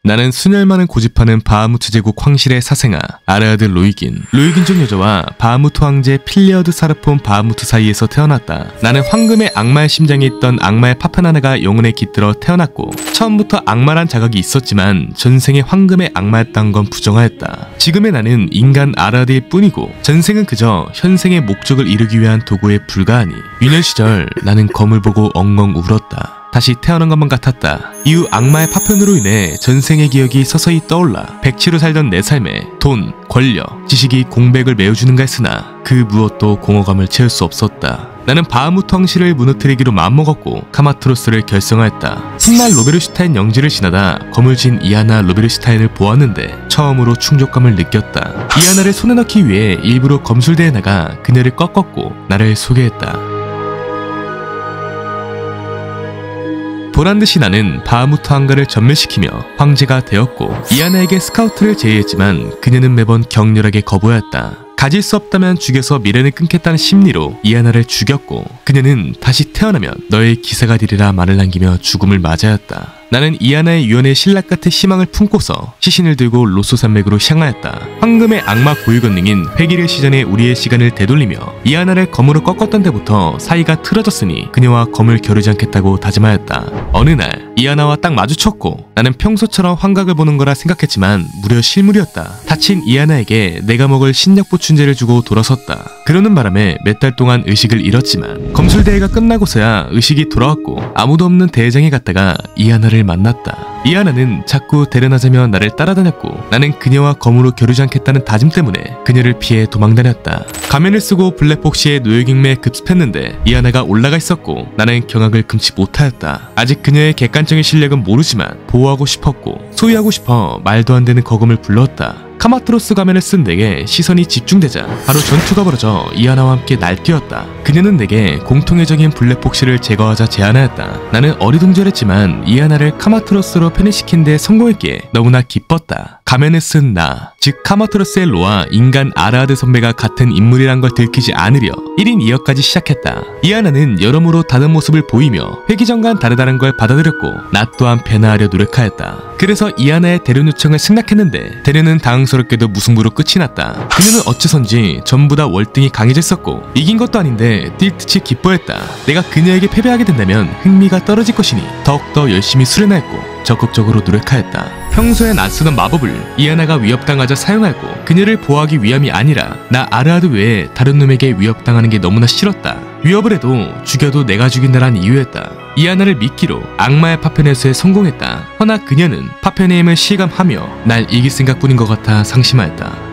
나는 수년만을 고집하는 바하무트 제국 황실의 사생아 아르아드 로이긴 쪽 여자와 바하무트 황제 필레어드 사르폰 바하무트 사이에서 태어났다. 나는 황금의 악마의 심장에 있던 악마의 파편하나가 영혼에 깃들어 태어났고 처음부터 악마란 자각이 있었지만 전생에 황금의 악마였던 건 부정하였다. 지금의 나는 인간 아르아드일 뿐이고 전생은 그저 현생의 목적을 이루기 위한 도구에 불과하니 유년 시절 나는 검을 보고 엉엉 울었다. 다시 태어난 것만 같았다. 이후 악마의 파편으로 인해 전생의 기억이 서서히 떠올라 백치로 살던 내 삶에 돈, 권력, 지식이 공백을 메워주는가 했으나 그 무엇도 공허감을 채울 수 없었다. 나는 바하무트 황실을 무너뜨리기로 마음먹었고 카마트로스를 결성하였다. 훗날 로베르슈타인 영지를 지나다 검을 쥔 이아나 로베르슈타인을 보았는데 처음으로 충족감을 느꼈다. 이아나를 손에 넣기 위해 일부러 검술대에 나가 그녀를 꺾었고 나를 소개했다. 보란듯이 나는 바하무트 황가를 전멸시키며 황제가 되었고 이아나에게 스카우트를 제의했지만 그녀는 매번 격렬하게 거부하였다. 가질 수 없다면 죽여서 미련을 끊겠다는 심리로 이아나를 죽였고 그녀는 다시 태어나면 너의 기사가 되리라 말을 남기며 죽음을 맞이하였다. 나는 이아나의 유언에 신락 같은 희망을 품고서 시신을 들고 로쏘 산맥으로 향하였다. 황금의 악마 고유 권능인 회기를 시전에 우리의 시간을 되돌리며 이아나를 검으로 꺾었던 데부터 사이가 틀어졌으니 그녀와 검을 겨루지 않겠다고 다짐하였다. 어느 날 이아나와 딱 마주쳤고 나는 평소처럼 환각을 보는 거라 생각했지만 무려 실물이었다. 다친 이아나에게 내가 먹을 신약 보충제를 주고 돌아섰다. 그러는 바람에 몇 달 동안 의식을 잃었지만 검술대회가 끝나고서야 의식이 돌아왔고 아무도 없는 대회장에 갔다가 이아나를 만났다. 이아나는 자꾸 데려나자며 나를 따라다녔고 나는 그녀와 검으로 겨루지 않겠다는 다짐 때문에 그녀를 피해 도망다녔다. 가면을 쓰고 블랙복시에 노예경매에 급습했는데 이아나가 올라가 있었고 나는 경악을 금치 못하였다. 아직 그녀의 객관적인 실력은 모르지만 보호하고 싶었고 소유하고 싶어 말도 안 되는 거금을 불렀다. 카마트로스 가면을 쓴 내게 시선이 집중되자 바로 전투가 벌어져 이아나와 함께 날뛰었다. 그녀는 내게 공통의 적인 블랙복시를 제거하자 제안하였다. 나는 어리둥절했지만 이아나를 카마트로스로 편입시킨 데 성공했기에 너무나 기뻤다. 가면을 쓴 나, 즉 카마트로스의 로와 인간 아르아드 선배가 같은 인물이란 걸 들키지 않으려 1인 2역까지 시작했다. 이아나는 여러모로 다른 모습을 보이며 회기전과는 다르다는 걸 받아들였고 나 또한 변화하려 노력하였다. 그래서 이아나의 대련 요청을 승낙했는데 대련은 당황스럽게도 무승부로 끝이 났다. 그녀는 어째선지 전부 다 월등히 강해졌었고 이긴 것도 아닌데 뛸 듯이 기뻐했다. 내가 그녀에게 패배하게 된다면 흥미가 떨어질 것이니 더욱더 열심히 수련하였고 적극적으로 노력하였다. 평소엔 안 쓰던 마법을 이아나가 위협당하자 사용하였고 그녀를 보호하기 위함이 아니라 나 아르아드 외에 다른 놈에게 위협당하는 게 너무나 싫었다. 위협을 해도 죽여도 내가 죽인다란 이유였다. 이아나를 미끼로 악마의 파편에서에 성공했다. 허나 그녀는 파편의 힘을 실감하며 날 이길 생각뿐인 것 같아 상심하였다.